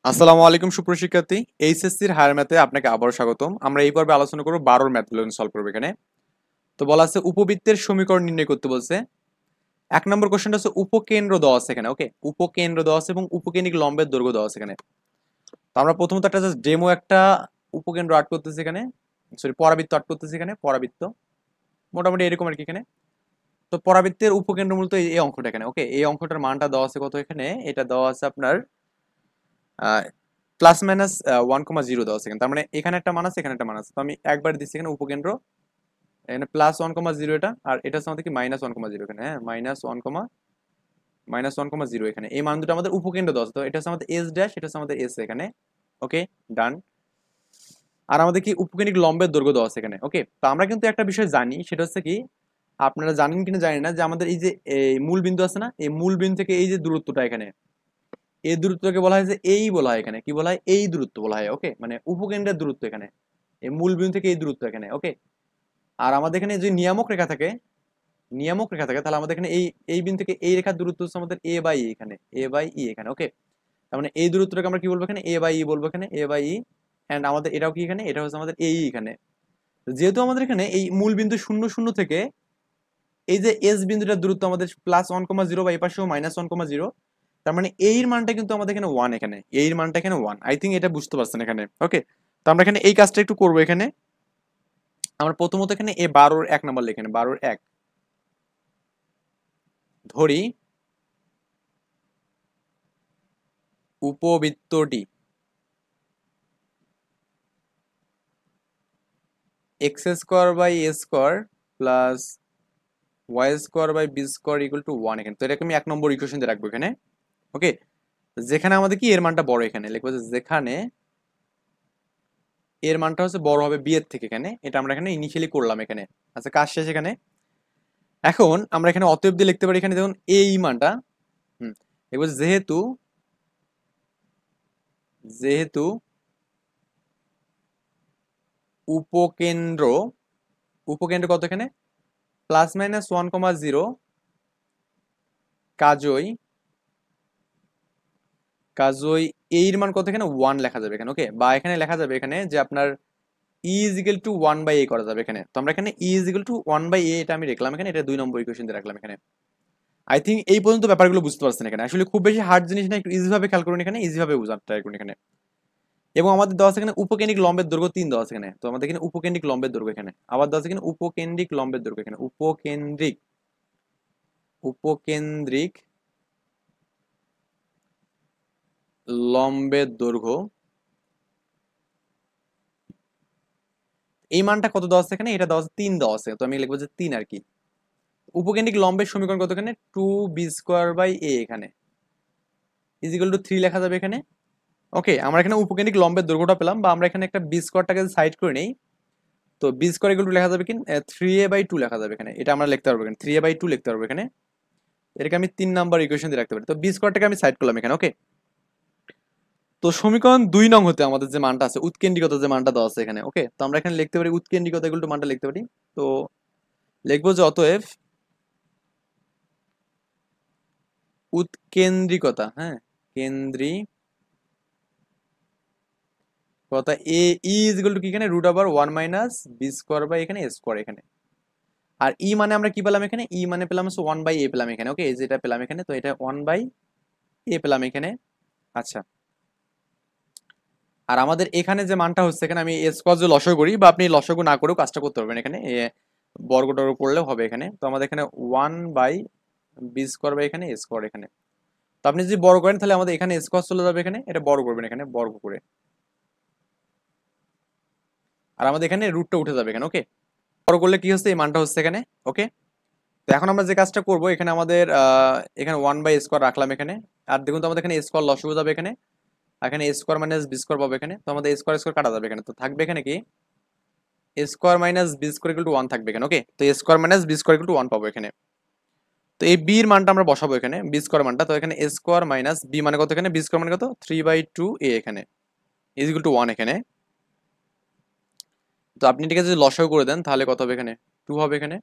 আসসালামু আলাইকুম সুপ্রিয় শিক্ষার্থী। এইচএসসির হায়ার ম্যাথে আপনাকে আবারও স্বাগতম। আমরা এই পর্বে আলোচনা করব 12 ম্যাথগুলো সলভ করব এখানে। তো বলা আছে উপবৃত্তের সমীকরণ নির্ণয় করতে বলছে। এক নম্বর কোশ্চেনটা হচ্ছে উপকেন্দ্র দেওয়া আছে এখানে, ওকে? উপকেন্দ্র দেওয়া আছে এবং উপকেন্দ্রিক লম্বের দৈর্ঘ্য দেওয়া আছে এখানে। তো আমরা প্রথমত একটা জাস্ট ডেমো একটা উপকেন্দ্র আর্ট করতেছি এখানে, সরি পরাবৃত্ত আর্ট করতেছি এখানে, পরাবৃত্ত মোটামুটি এরকম আর কি এখানে। তো পরাবৃত্তের উপকেন্দ্র মূলত এই অঙ্কটা এখানে, ওকে? এই অঙ্কটার মানটা দেওয়া আছে কত এখানে? এটা দেওয়া আছে আপনার প্লাস মাইনাস 1,0 দেওয়া আছে এখানে। তার মানে এখানে একটা মান আছে, এখানে একটা মান আছে। তো আমি একবার দিচ্ছি এখানে উপকেন্দ্র, এখানে +1,0 এটা, আর এটা হচ্ছে আমাদের কি -1,0 এখানে, হ্যাঁ, -1,0 এখানে। এই মান দুটো আমাদের উপকেন্দ্র দেওয়া আছে। তো এটা হচ্ছে আমাদের এস ড্যাশ, এটা হচ্ছে আমাদের এস এখানে, ওকে, ডান। আর আমাদের কি উপকেন্দ্রিক লম্বের দৈর্ঘ্য দেওয়া আছে এখানে, ওকে? তো আমরা কিন্তু একটা বিষয় জানি, সেটা হচ্ছে কি, আপনারা জানেন কিনা জানি না, যে আমাদের এই যে এই মূল বিন্দু আছে না, এই মূল বিন্দু থেকে এই যে দূরত্বটা এখানে, এই দূরত্বকে বলা হয় যে এই বলা হয় এখানে, কি বলা হয়, এই দূরত্ব বলা হয়, ওকে? মানে উপকেন্দ্রের দূরত্ব এখানে, এই মূল বিন্দু থেকে এই দূরত্ব এখানে, ওকে? আর আমাদের এখানে যে নিয়ামক রেখা থাকে, নিয়ামক রেখা থাকে, তাহলে আমাদের এখানে এই এই বিন্দু থেকে এই রেখার দূরত্ব হচ্ছে আমাদের এ বাই ই এখানে, এ বাই ই এখানে, ওকে? তার মানে এই দূরত্বটাকে আমরা কি বলবো এখানে, এ বাই ই বলবো এখানে, এ বাই ই। এন্ড আমাদের এটাও কি এখানে, এটা হচ্ছে আমাদের এই এখানে। যেহেতু আমাদের এখানে এই মূল বিন্দু 0 0 থেকে এই যে এস বিন্দুটার দূরত্ব আমাদের +1,0 বা এই পাশেও -1,0, তার মানে এই মানটা কিন্তু আমাদের এখানে 1 এখানে, এই মানটা এখানে 1। আই থিঙ্ক এটা বুঝতে পারছেন এখানে, ওকে? তো আমরা এখানে এই কাজটা একটু করবো এখানে। আমরা প্রথমত এখানে এ 12 1 নাম্বার লিখে, 12 1 ধরি উপবৃত্তটি x² by a² plus y² by b² = 1 এখানে। তো এটাকে আমি 1 নম্বর ইকুয়েশন দিয়ে রাখবো এখানে, ওকে? যেখানে আমাদের কি এর মানটা বড়, এখানে লিখবো যে যেখানে এর মানটা হচ্ছে বড় হবে বি এর থেকে এখানে। এটা আমরা এখানে ইনিশিয়ালি করলাম এখানে। আচ্ছা, কাজ শেষ এখানে। এখন আমরা এখানে অতএব দিয়ে লিখতে পারি এখানে, দেখুন এই মানটা, হুম, এবার যেহেতু যেহেতু উপকেন্দ্র, উপকেন্দ্র কত এখানে, +-1,0, কাজই কাজই এর মান কত এখানে 1 লেখা যাবে এখানে, ওকে? বা এখানে লেখা যাবে এখানে যে আপনার E = 1/a করা যাবে এখানে। তো আমরা এখানে E = 1/a এটা আমি লিখলাম এখানে, এটা 2 নম্বর ইকুয়েশন দিয়ে রাখলাম এখানে। আই থিঙ্ক এই পর্যন্ত ব্যাপারগুলো বুঝতে পারছেন এখানে। আসলে খুব বেশি হার্ড জিনিস না, একটু ইজি ভাবে খেয়াল করুন এখানে, ইজি ভাবে বোঝার ট্রাই করুন এখানে। এবং আমাদের দেওয়া আছে এখানে উপকেন্দ্রিক লম্বের দৈর্ঘ্য 3 দেওয়া আছে এখানে। তো আমাদের এখানে উপকেন্দ্রিক লম্বের দৈর্ঘ্য এখানে আবার দেওয়া আছে এখানে উপকেন্দ্রিক লম্বের দৈর্ঘ্য এখানে, উপকেন্দ্রিক লম্বের দৈর্ঘ্য, এই মানটা কত দেওয়া আছে এখানে, এটা দেওয়া আছে 3 দেওয়া আছে। তো আমি লিখবো যে 3 আর কি। উপকেন্দ্রিক লম্বের সমীকরণ কত এখানে, 2b² বাই a এখানে = 3 লেখা যাবে এখানে, ওকে? আমরা এখানে উপকেন্দ্রিক লম্বের দৈর্ঘ্যটা পেলাম, বা আমরা এখানে একটা b²টাকে সাইড করে নেই। তো b² লেখা যাবে কি 3a/2 লেখা যাবে এখানে। এটা আমরা লিখতে পারবো এখানে, 3a/2 লিখতে পারবো এখানে। এটাকে আমি 3 নাম্বার ইকুয়েশন দিয়ে রাখতে পারি। তো b² আমি সাইড করলাম এখানে, ওকে? তো সমীকরণ 2 নং হতে আমাদের যে মানটা আছে, উৎকেন্দ্রিকতা যে মানটা দেওয়া আছে এখানে, ওকে? তো আমরা এখানে লিখতে পারি উৎকেন্দ্রিকতা মানটা লিখতে পারি। তো লিখবো যে অতএব উৎকেন্দ্রিকতা, হ্যাঁ, কেন্দ্রিকতা এ = কি এখানে, √1 - b² এখানে a² এখানে। আর ই মানে আমরা কি পেলাম এখানে, ই মানে পেলাম হচ্ছে 1/a পেলাম এখানে, ওকে? এই যেটা পেলাম এখানে, তো এটা 1/a পেলাম এখানে। আচ্ছা, আর আমাদের এখানে যে মানটা হচ্ছে এখানে, আমি স্কোয়ার যে লসাগু করি, বা আপনি লসাগু না করেও কাজটা করতে পারবেন এখানে, বর্গটার করলেও হবে এখানে। তো আমাদের এখানে 1/b² এখানে a² এখানে। তো আপনি যদি বড় করেন তাহলে আমাদের এখানে স্কোয়ার চলে যাবে এখানে, এটা বড় করবেন এখানে, বর্গ করে। আর আমাদের এখানে রুটটা উঠে যাবে এখানে, ওকে? বড় করলে কি হচ্ছে, এই মানটা হচ্ছে এখানে, ওকে? তো এখন আমরা যে কাজটা করব এখানে, আমাদের এখানে 1/a² রাখলাম এখানে। আর দেখুন তো আমাদের এখানে স্কোয়ার লসাগু যাবে এখানে, এখানে a² - b² পাবো এখানে। তো আমাদের স্কোয়ার স্কোয়ার কাটা যাবে এখানে, তো থাকবে এখানে কি a² - b² = 1 থাকবে এখানে, ওকে? তো a² - b² = 1 পাবো এখানে। তো এই b এর মানটা আমরা বসাবো এখানে, b² মানটা। তো এখানে a² - b মানে কত এখানে, b² মানে কত, 3/2a এখানে = 1 এখানে। তো আপনি এটাকে যদি লসাগু করে দেন তাহলে কত হবে এখানে, 2 হবে এখানে।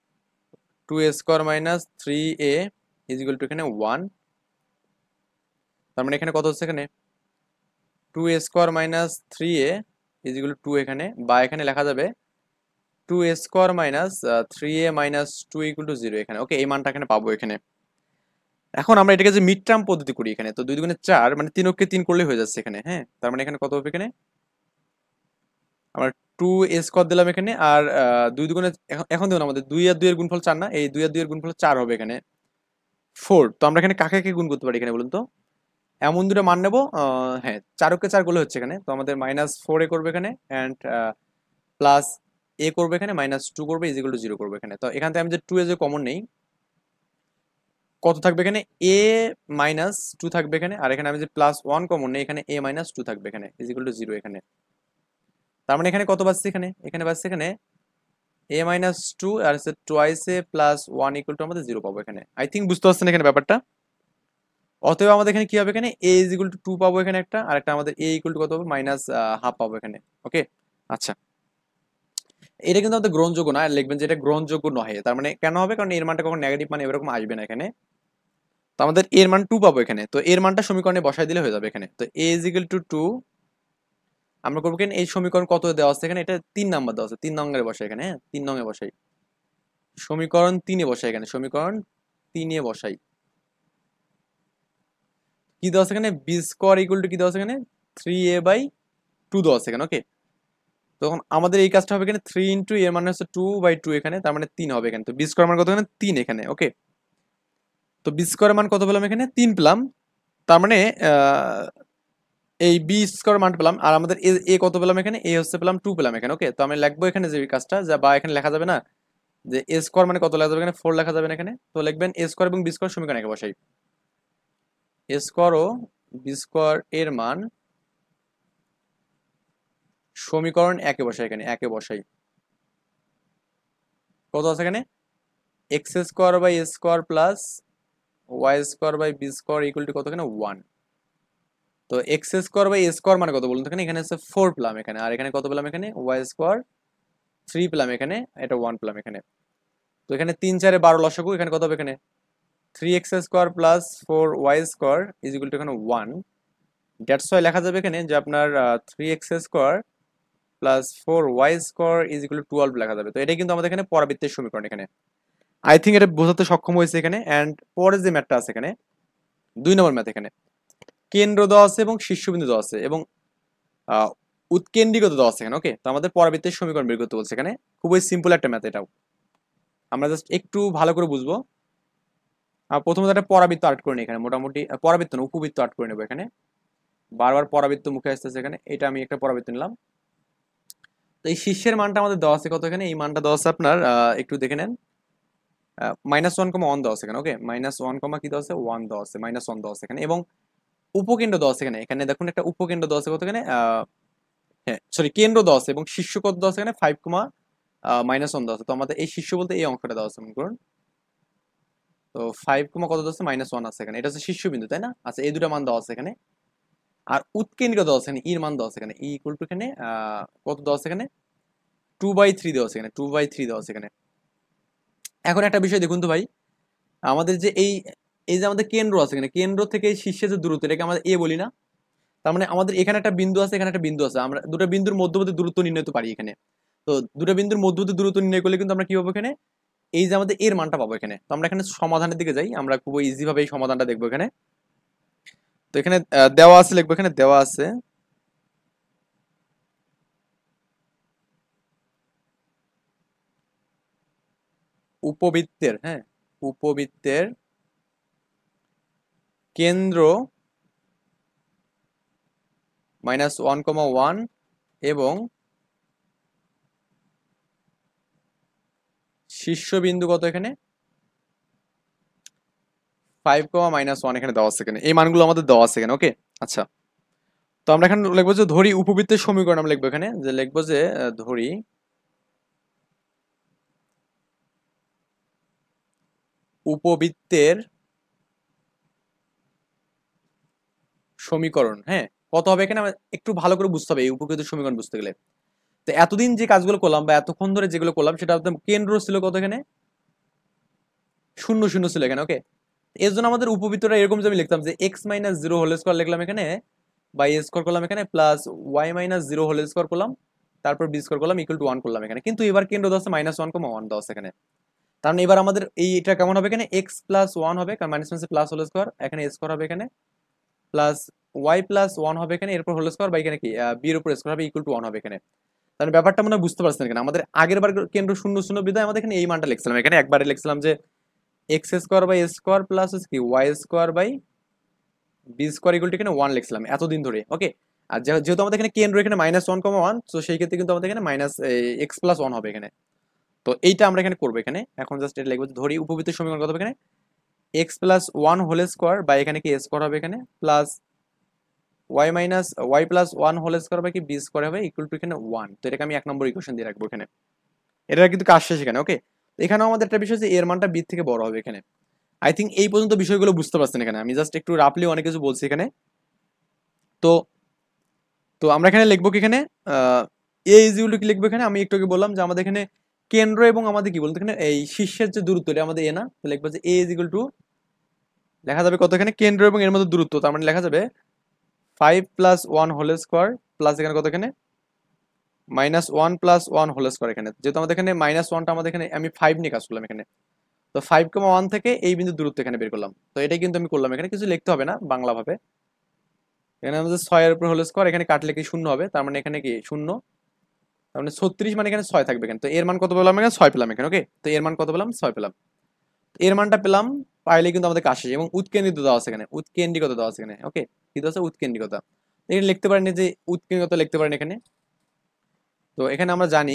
2a² - 3a = এখানে 1। তার মানে এখানে কত হচ্ছে এখানে, 2a² minus 3a is equal two 2 এখানে, বা এখানে লেখা যাবে 2a² minus 3a minus 2 equal to 0 এখানে। ওকে, এই মানটা এখানে পাবো এখানে। এখন আমরা এটাকে যে মিড টার্ম পদ্ধতি করি এখানে, তো 2 দুগুণে 4 মানে 3 অক্ষে 3 করলেই হয়ে যাচ্ছে এখানে। হ্যাঁ, তার মানে এখানে কত হবে এখানে আমরা 2a² দিলাম এখানে, আর 2 দুগুণে এখন দেখুন আমাদের 2 আর 2 এর গুণফল 4 না, এই 2 আর 2 এর গুণফল 4 হবে এখানে 4। তো আমরা এখানে কাকে কে গুণ করতে পারি এখানে বলুন তো? এমন দুটো মান নেবো, হ্যাঁ 4 কে 4 করলে হচ্ছে এখানে, তো আমাদের -4a করবে এখানে, অ্যান্ড প্লাস a করবে এখানে, -2 করবে, ইজ ইকুয়াল টু 0 করবে এখানে। তো এখান থেকে আমি যে 2a যে কমন নেই, কত থাকবে এখানে a -2 থাকবে এখানে, আর এখানে আমি যে +1 কমন নেই, এখানে a -2 থাকবে এখানে, ইজ ইকুয়াল টু 0 এখানে। তার মানে এখানে কত বাজছে এখানে বাজছে এখানে a-2 আর হচ্ছে twice a plus 1 equal to আমাদের 0 পাবো এখানে। আই থিঙ্ক বুঝতে পারছেন এখানে ব্যাপারটা। অতএব আমাদের এখানে কি হবে এখানে a ইজ ইকুয়াল টু 2 পাবো এখানে একটা, আর একটা আমাদের a ইকুয়াল টু কত হবে -হাফ পাবো এখানে। ওকে, আচ্ছা, এটা কিন্তু আমাদের গ্রহণযোগ্য না, লিখবেন যে এটা গ্রহণযোগ্য নয়। তার মানে কেন হবে? কারণ এর মানটা কখন নেগেটিভ মানে এরকম আসবে না এখানে। তো আমাদের এর মান 2 পাবো এখানে, তো এর মানটা সমীকরণে বসাই দিলে হয়ে যাবে এখানে। তো a ইজ ইকুয়াল টু 2 আমরা করবো কেন, এই সমীকরণ কত দেওয়া আছে এখানে, এটা 3 নাম্বার দেওয়া আছে, 3 নম্বরে বসাই এখানে। হ্যাঁ, 3 নঙে বসাই, সমীকরণ 3 এ বসাই এখানে, সমীকরণ 3 এ বসাই। কি দেওয়া আছে এখানে, b² ইকুয়াল টু কি দেওয়া আছে এখানে 3a/2 দেওয়া আছে এখানে। ওকে, তখন আমাদের এই কাজটা হবে এখানে 3 ইন্টু এর মানে হচ্ছে 2/2 এখানে, তার মানে 3 হবে এখানে। তো b² মান কত এখানে 3 এখানে। ওকে, তো b² মান কত পেলাম এখানে 3 পেলাম, তার মানে এই b² মান পেলাম, আর আমাদের a কত পেলাম এখানে, a হচ্ছে পেলাম 2 পেলাম এখানে। ওকে, তো আমি লিখবো এখানে যে এই কাজটা, যা বা এখানে লেখা যাবে না যে a² মানে কত লেখা যাবে এখানে 4 লেখা যাবে না এখানে। তো লিখবেন a² এবং b² সমীকরণ একে বসাই, a² ও b² এর মান সমীকরণ একে বসাই এখানে, একে বসাই। কত আছে এখানে x² plus y² equal to কত এখানে 1। তো x² মানে কত বলুন তো এখানে, এখানে হচ্ছে 4 পেলাম এখানে, আর এখানে কত পেলাম এখানে y² 3 পেলাম এখানে, এটা 1 পেলাম এখানে। তো এখানে 3 4 12 লসাগু, এখানে কত হবে এখানে 3x² plus 4y² is equal to এখানে 1। দ্যাটস ওয়াই লেখা যাবে এখানে যে আপনার 3x² plus 4y² is equal two 12 লেখা যাবে। তো এটাই কিন্তু আমাদের এখানে পরাবৃত্তের সমীকরণ এখানে। আই থিঙ্ক এটা বোঝাতে সক্ষম হয়েছে এখানে। অ্যান্ড পরে যে ম্যাথটা আছে এখানে 2 নম্বর ম্যাথ, এখানে কেন্দ্র দেওয়া আছে এবং শীর্ষবিন্দু দেওয়া আছে এবং উৎকেন্দ্রিকতা দেওয়া আছে এখানে। ওকে, তো আমাদের পরাবৃত্তের সমীকরণ বের করতে বলছে এখানে। খুবই সিম্পল একটা ম্যাথ এটাও, আমরা জাস্ট একটু ভালো করে বুঝবো। প্রথমত একটা পরাবৃত্ত আর্ট করে নিই এখানে, মোটামুটি পরাবৃত্ত না উপবৃত্ত আর্ট করে নেবো এখানে। বারবার পরাবৃত্ত মুখে আসতেছে এখানে, এটা আমি একটা পরাবৃত্ত নিলাম। তো এই শীর্ষের মানটা আমাদের দেওয়া আছে কত এখানে, এই মানটা দেওয়া আছে আপনার একটু দেখে নেন -1,1 দেওয়া আছে এখানে। ওকে, -1, কি দেওয়া আছে 1 দেওয়া আছে, -1 দেওয়া আছে এখানে, এবং উপকেন্দ্র দেওয়া আছে এখানে। এখানে দেখুন একটা উপকেন্দ্র দেওয়া আছে কত এখানে, হ্যাঁ সরি কেন্দ্র দেওয়া আছে এবং শীর্ষ কত দেওয়া আছে এখানে 5, -1 দেওয়া আছে। তো আমাদের এই শীর্ষ বলতে এই অংশটা দেওয়া আছে মনে করুন। তো 5, কত দেওয়া আছে -1 আছে এখানে, এটা হচ্ছে শীর্ষবিন্দু তাই না। আচ্ছা, এই দুটো মান দেওয়া আছে এখানে। আর উৎকেন্দ্রিক দেওয়া আছে এখানে, এর মান দেওয়া আছে এখানে, ই ইকুয়াল টু এখানে কত দেওয়া আছে এখানে 2/3 দেওয়া আছে এখানে, 2/3 দেওয়া আছে এখানে। এখন একটা বিষয় দেখুন তো ভাই, আমাদের যে এই এই যে আমাদের কেন্দ্র আছে এখানে, কেন্দ্র থেকে শীর্ষে যে দূরত্ব, এটাকে আমরা এ বলি না। তার মানে আমাদের এখানে একটা বিন্দু আছে, এখানে একটা বিন্দু আছে, আমরা দুটো বিন্দুর মধ্যবর্তী দূরত্ব নির্ণয় করতে পারি এখানে। তো দুটো বিন্দুর মধ্যবর্তী দূরত্ব নির্ণয় করলে কিন্তু আমরা কি পাবো এখানে, এই যে আমাদের এর মানটা পাবো এখানে। তো আমরা এখানে সমাধানের দিকে যাই, আমরা খুব ইজি ভাবে এই সমাধানটা দেখবো এখানে। তো এখানে দেওয়া আছে, লিখবো এখানে দেওয়া আছে উপবৃত্তের, হ্যাঁ উপবৃত্তের কেন্দ্র -1, এবং শীর্ষবিন্দু কত এখানে 5, -1 এখানে দেওয়া আছে এখানে। এই মানগুলো আমাদের দেওয়া আছে এখানে। ওকে, আচ্ছা, তো আমরা এখানে লিখবো যে ধরি উপবৃত্তের সমীকরণ, আমরা লিখবো এখানে যে লিখবো যে ধরি উপবৃত্তের সমীকরণ। হ্যাঁ, কত হবে এখানে আমরা একটু ভালো করে বুঝতে হবে এই উপবৃত্তের সমীকরণ বুঝতে গেলে। তো এতদিন যে কাজগুলো করলাম বা এতক্ষণ ধরে যেগুলো করলাম, সেটা কেন্দ্র ছিল কত এখানে 0 0 ছিল এখানে। ওকে, এর জন্য আমাদের উপবৃত্তটা এরকম যে আমি লিখতাম যে x - 0 হোল স্কয়ার লিখলাম এখানে, বাই এ স্কোয়ার করলাম এখানে plus y minus zero whole square করলাম, তারপর বি স্কোয়ার করলাম ইকুয়াল টু 1 করলাম এখানে। কিন্তু এবার কেন্দ্র দেওয়া আছে -1, 1 দেওয়া আছে এখানে। তার মানে এবার আমাদের এটা কেমন হবে এখানে x প্লাস 1 হবে, কারণ মাইনাস মাইনাসে প্লাস হোল স্কোয়ার, এখানে a স্কোয়ার হবে এখানে প্লাস ওয়াই প্লাস 1 হবে এখানে, এরপর হোল স্কোয়ার বা এখানে কি বি এর উপর স্কোয়ার হবে ইকুয়াল টু 1 হবে এখানে। তাহলে ব্যাপারটা মনে হয় বুঝতে পারছেন এখানে। আমাদের আগের বার কেন্দ্র 0 0 বিধায় আমাদের এখানে এই মানটা লিখছিলাম, এখানে একবারে লিখছিলাম যে x square by square plus কি y square by b square equal to এখানে 1 লিখছিলাম এতদিন ধরে। ওকে, আর যেহেতু আমাদের এখানে কেন্দ্র এখানে -1, 1, তো সেই ক্ষেত্রে কিন্তু আমাদের এখানে মাইনাস এক্স প্লাস 1 হবে এখানে। তো এইটা আমরা এখানে করবো এখানে। এখন জাস্ট এটা লিখবো, ধরি উপবৃত্তের সমীকরণ কত হবে এখানে এক্স প্লাস 1 হোল স্কোয়ার বা এখানে কি স্কোয়ার হবে এখানে plus y plus 1 whole square বা কি বি স্কোয়ার হবে ইকুয়াল টু এখানে 1। তো এটাকে আমি 1 নম্বর ইকুয়েশন দিয়ে রাখবো এখানে। এটা কিন্তু কাজ শেষ এখানে। ওকে, এখানেও আমাদের একটা বিষয় যে এর মানটা বি থেকে বড় হবে এখানে। আই থিঙ্ক এই পর্যন্ত বিষয়গুলো বুঝতে পারছেন এখানে। আমি জাস্ট একটু রাফলি অনেক কিছু বলছি এখানে। তো তো আমরা এখানে লিখবো কি এখানে এ ইজ ইকুয়াল টু কি লিখবো এখানে, আমি একটু আগে বললাম যে আমাদের এখানে কেন্দ্র এবং আমাদের কি বলতো এখানে এই শীর্ষের যে দূরত্ব এটা আমাদের এ না, তো লিখবো যে এ ইজ ইকুয়াল টু লেখা যাবে কত এখানে কেন্দ্র এবং এর মধ্যে দূরত্ব, তার মানে লেখা যাবে 5 প্লাস 1 হোল স্কোয়ার প্লাস এখানে কত এখানে -1 প্লাস 1 হোল স্কোয়ার। এখানে যেহেতু আমাদের এখানে -1টা আমাদের এখানে আমি 5 নিয়ে কাজ করলাম এখানে, তো 5,1 থেকে এই বিন্দু দূরত্ব এখানে বের করলাম। তো এটাই কিন্তু আমি করলাম এখানে, কিছু লিখতে হবে না বাংলা ভাবে। এখানে আমাদের 6 এর উপর হোল স্কোয়ার, এখানে কাটলে কি 0 হবে, তার মানে এখানে কি 0, তার মানে 36, মানে এখানে 6 থাকবে এখানে। তো এর মান কত পেলাম এখানে 6 পেলাম এখানে। ওকে, তো এর মান কত পেলাম 6 পেলাম। এর মানটা পেলাম, পাইলে কিন্তু আমাদের কাজ শেষ। এবং উৎকেন্দ্রিত দেওয়া আছে এখানে, উৎকেন্দ্রিকতা দেওয়া আছে এখানে। ওকে, কি দেওয়া আছে উৎকেন্দ্রিকতা, এখানে লিখতে পারেন যে উৎকেন্দ্রিকতা লিখতে পারেন এখানে। তো এখানে আমরা জানি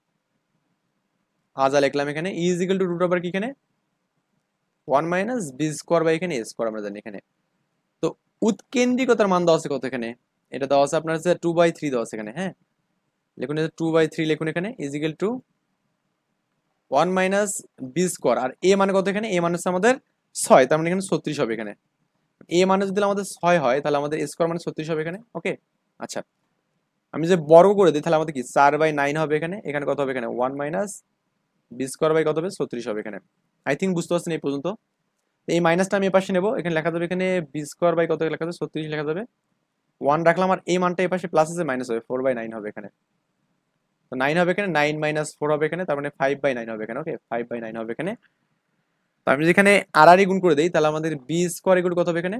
যা লিখলাম এখানে is equal to root over কি এখানে 1 মাইনাস বি স্কোয়ার বাই এখানে এ স্কোয়ার আমরা জানি এখানে। তো উৎকেন্দ্রিকতার মান দেওয়া আছে কত এখানে, এটা দেওয়া আছে আপনার হচ্ছে 2/3 দেওয়া আছে এখানে। হ্যাঁ, লিখুন 2/3 লিখুন এখানে is equal to 1 minus b square. আর এ মানে কত এখানে, এ মানে হচ্ছে আমাদের 6, তার মানে এখানে 36 হবে এখানে। এ মানে যদি আমাদের 6 হয় তাহলে আমাদের স্কোয়ার মানে 36 হবে এখানে। ওকে, আচ্ছা, আমি যে বর্গ করে দিই তাহলে আমাদের কি 4/9 হবে এখানে। এখানে কত হবে এখানে 1 মাইনাস বি স্কোয়ার বাই কত হবে 36 হবে এখানে। আই থিঙ্ক বুঝতে পারছেন এই পর্যন্ত। এই মাইনাসটা আমি এ পাশে নেবো, এখানে লেখা যাবে এখানে বি স্কোয়ার বাই কত লেখা যাবে 36 লেখা যাবে, 1 রাখলাম, আর এই মানটা এই পাশে প্লাস আছে মাইনাস হবে 4/9 হবে এখানে। তো 9 হবে এখানে, 9 মাইনাস 4 হবে এখানে, তার মানে 5/9 হবে এখানে। ওকে, 5/9 হবে এখানে। তো আমি যেখানে আর গুণ করে দিই তাহলে আমাদের বি স্কোয়ার ইকুয়াল কত হবে এখানে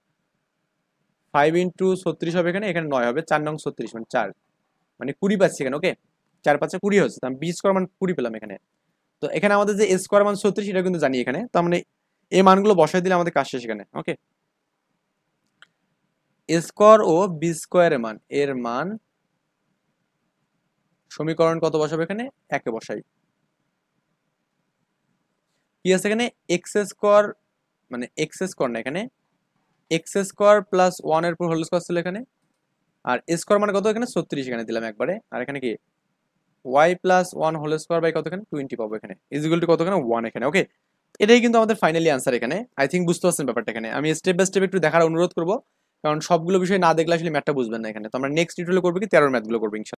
5 ইন্টু 36 হবে এখানে, এখানে 9 হবে, 4 নং 36 মানে 4, মানে 20 পাচ্ছি এখানে। ওকে, 4 5 20 হচ্ছে, আমি বি স্কোয়ার মান 20 পেলাম এখানে। তো এখানে আমাদের যে স্কোয়ার মান 36 এটা কিন্তু জানি এখানে, তার মানে এই মানগুলো বসাই দিলে আমাদের কাজ শেষ এখানে। ওকে, স্কোয়ার ও বি স্কোয়ারের মান, এর মান সমীকরণ কত বসাবো এখানে, একে বসাই। কি আছে এখানে এক্স স্কোয়ার, মানে এক্স স্কোয়ার না এখানে এক্স স্কোয়ার প্লাস 1 এর উপর হোল স্কোয়ার ছিল এখানে, আর স্কোয়ার মানে কত এখানে 36 এখানে দিলাম একবারে, আর এখানে কি y plus 1 whole square by কত এখানে 20 পাবো এখানে ইজ ইকুয়াল টু কত এখানে 1 এখানে। ওকে, এটাই কিন্তু আমাদের ফাইনালি আনসার এখানে। আই থিঙ্ক বুঝতে পারছেন ব্যাপারটা এখানে। আমি স্টেপ বাই স্টেপ একটু দেখার অনুরোধ করবো, কারণ সবগুলো বিষয় না দেখলে আসলে ম্যাথটা বুঝবেন না এখানে। তো আমরা নেক্সট টিউটোরিয়ালে করবো কি 13 ম্যাথগুলো করবো ইনশাআল্লাহ।